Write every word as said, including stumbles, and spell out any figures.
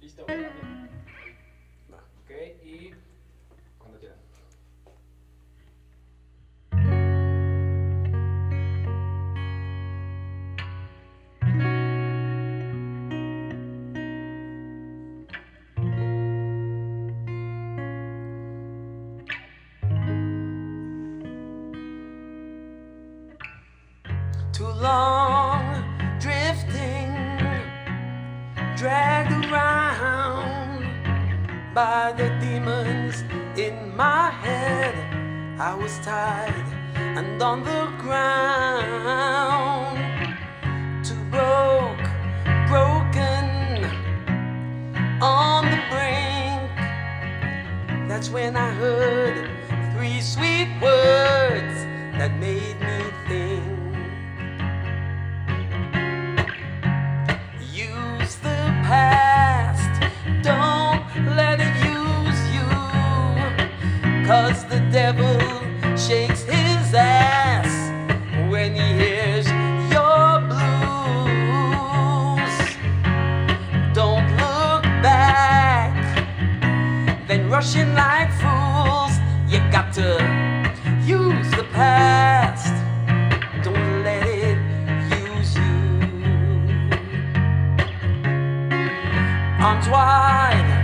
Listo, grabando. Va, ok, y cuando quieran. Too long drifting, dragged around by the demons in my head. I was tired and on the ground, too broke, broken, on the brink. That's when I heard three sweet words that made me think. Use the past, don't let it use you, 'cause the devil shakes his ass when he hears your blues. Don't look back, then rush in like fools. You got to use the past, don't let it use you. Arms wide,